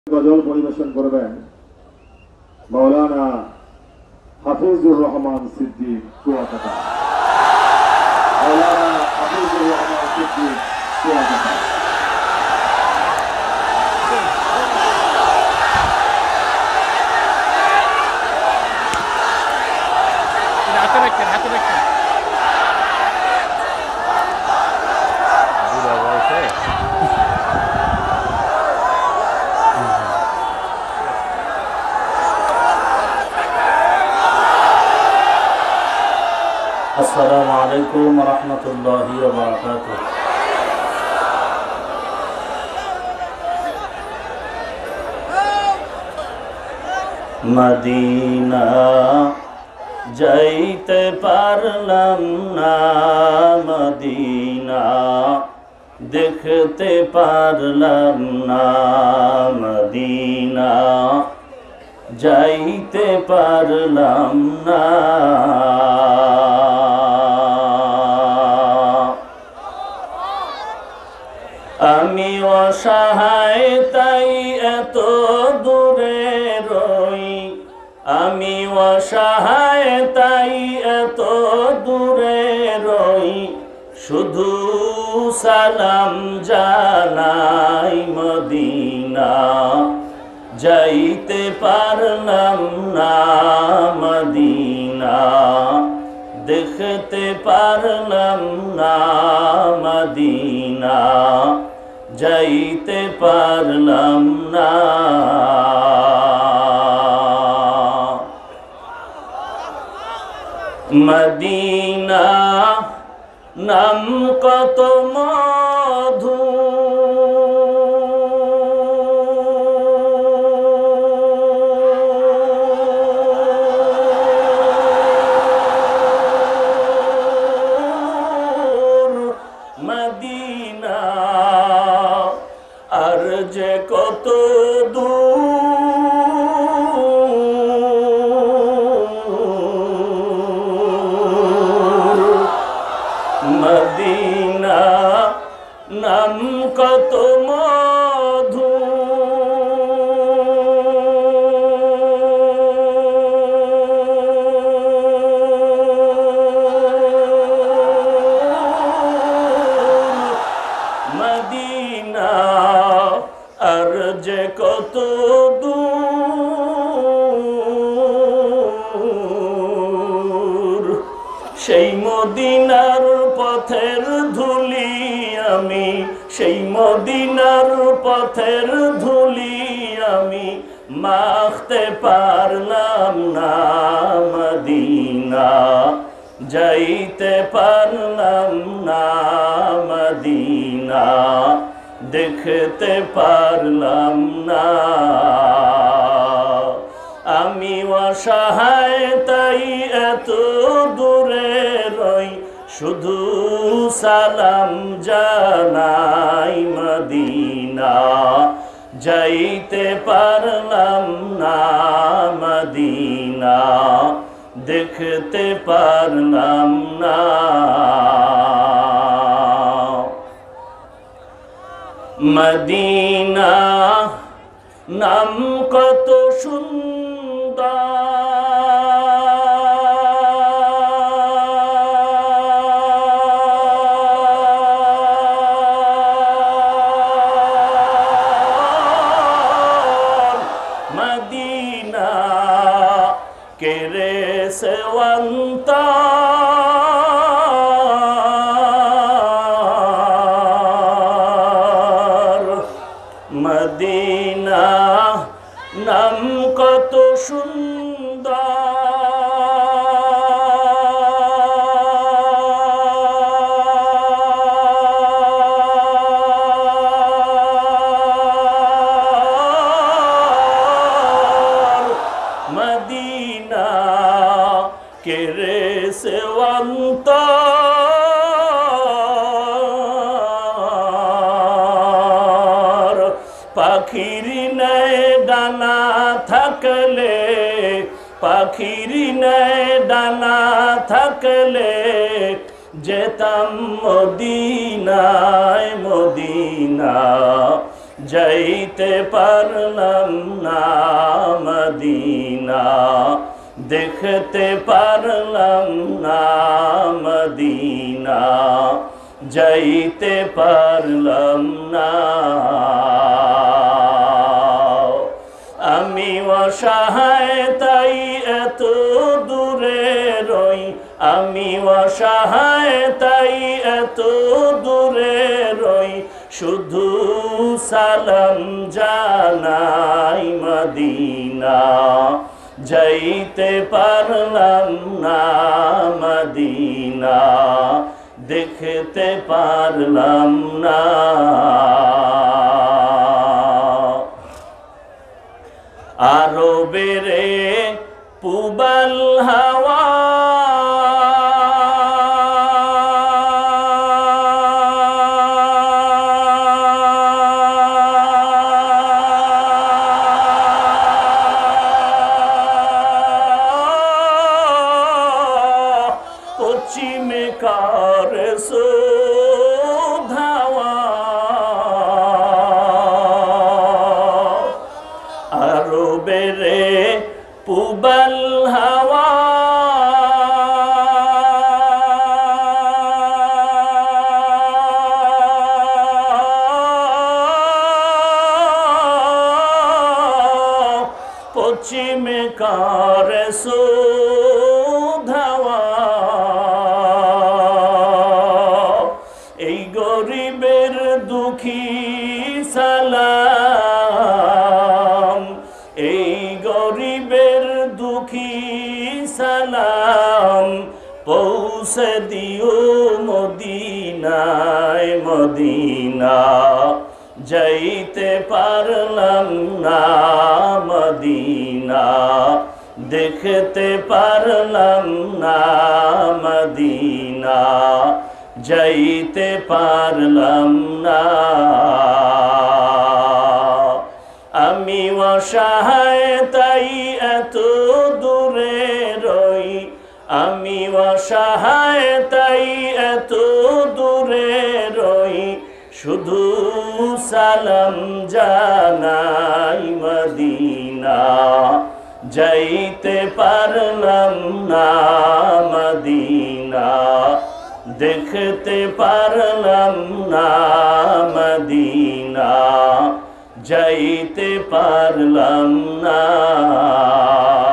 গজল পরিবেশন করবেন মাওলানা হাফিজুর রহমান সিদ্দিক কুয়াকাটা। মাওলানা হাফিজুর রহমান সিদ্দিক কুয়াকাটা। হাতে রাখেন السلام عليكم ورحمة الله وبركاته. মদিনা যাইতে পারলাম না, মদিনা দেখতে পারলাম না, মদিনা যাইতে পারলাম না। আমি অসহায় তাই এত দূরে রই, আমি অসহায় তাই এত দূরে রই, শুধু সালাম জানাই মদিনা যাইতে পারলাম না, মদিনা দেখতে পারলাম না, মদিনা যাইতে পারলাম না। মদিনা নাম কত মধু, মদিনা আর যে কত দূর, মদিনা নাম কত মধু, মদিনা আর যে কত দূর, সেই মদিনার পথের ধুলি আমি, সেই মদিনার পথের ধুলি আমি মাখতে পারলাম না, মদিনা যাইতে পারলাম না, মদিনা দেখতে পারলাম না। আমি অসহায় তাই এত দূরে রই, শুধু সালাম জানাই মদিনা যাইতে পারলাম না, মদিনা দেখতে পারলাম না। মদিনা নাম কত সুন্দর, মদিনা কেরে সেওয়ান্তা, মদিনা নাম কত সুন্দর, মদিনা কেরে সেওয়ান্তা, পাখির নেয় ডানা থাকলে, পাখির নেয় ডানা থাকলে যেতাম মদিনায়, মদিনা যাইতে পারলাম না মদিনা, দেখতে পারলাম না মদিনা, যাইতে পারলাম না। আমি অসহায় তাই এত দূরে রই, আমি অসহায় তাই এত দূরে রই, শুধু সালাম জানাই মদিনা, যাইতে পারলাম না মদিনা, দেখতে পারলাম না। আরবেরে পুবাল হাওয়া, পশ্চিমে কারে ধাওয়া, আরবেরে পুবাল হাওয়া, পশ্চিমে কারে ধাওয়া, এই গরিবের দুঃখী সালাম, এই গরিবের দুঃখী সালাম, পৌঁছে দিও মদিনায় মদিনা, যাইতে পারলাম না মদিনা, দেখতে পারলাম না মদিনা, যাইতে পারলাম না। আমি অসহায় তাই এত দূরে রই, আমি অসহায় তাই এত দূরে রই, শুধু সালাম জানাই মদিনা, যাইতে পারলাম না মদিনা, দেখতে পারলাম না মদিনা, যাইতে পারলাম না।